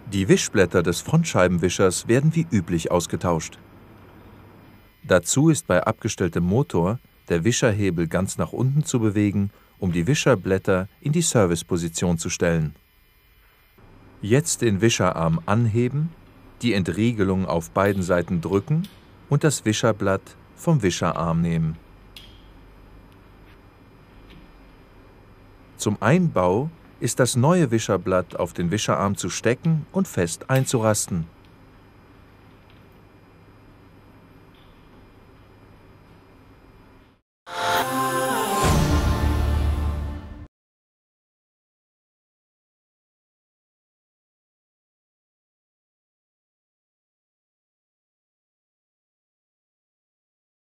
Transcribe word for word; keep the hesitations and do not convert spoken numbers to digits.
Die Wischblätter des Frontscheibenwischers werden wie üblich ausgetauscht. Dazu ist bei abgestelltem Motor der Wischerhebel ganz nach unten zu bewegen, um die Wischerblätter in die Serviceposition zu stellen. Jetzt den Wischerarm anheben, die Entriegelung auf beiden Seiten drücken und das Wischerblatt vom Wischerarm nehmen. Zum Einbau ist das neue Wischerblatt auf den Wischerarm zu stecken und fest einzurasten.